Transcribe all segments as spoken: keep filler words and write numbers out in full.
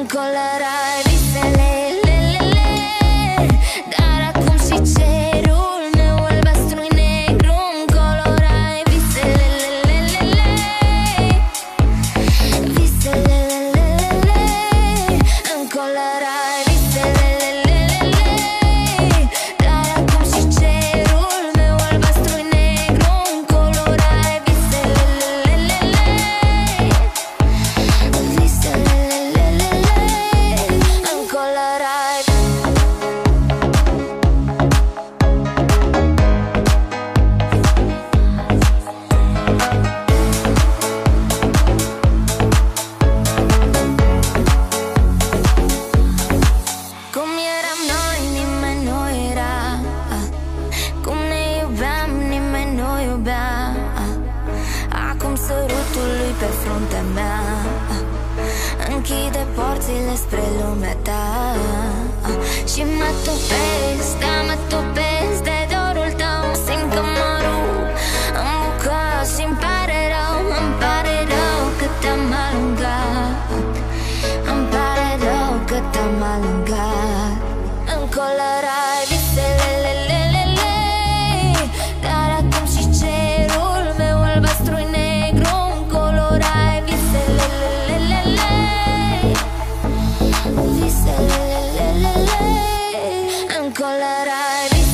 colorai visele, le, le, le. Dar acum și cerul meu albastru și negru îmi colorai visele, le, le, le, le. Visele, le, le, le, le. Îmi colorai visele, le, le, le, le. Dar acum și cerul meu albastru și negru îmi colorai visele, le, le, le, le. Visele, le, le, le, le. Îmi colorai. Cum eram noi, nimeni nu era. Cum ne iubeam, nimeni nu iubea. Acum sărutul lui pe fruntea mea închide porțile spre lumea ta. Și mă topesc, da, mă topesc de dorul tău. Simt că mă rup în bucăți și-mi pare rău. Îmi pare rău că te-am alungat. Îmi pare rău că te-am alungat. Îmi colorai visele, le, le, le, le. Dar acum și cerul meu albastru și negru îmi colorai visele, le, le, le, le. Visele, le, le, le, le. Îmi colorai visele.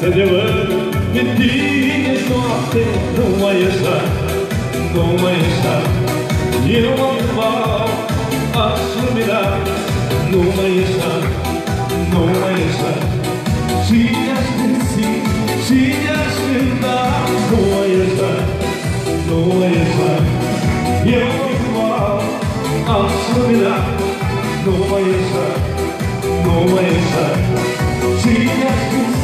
te llevar en dias noapte, não vai estar, não vai estar. E eu vou a solidar, não vai estar, não vai estar. Si ya sí, si ya está, no vai estar, não vai estar. E eu vou a solidar, não vai estar, não vai estar. Si ya sí.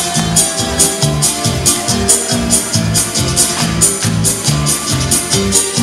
We'll be right back.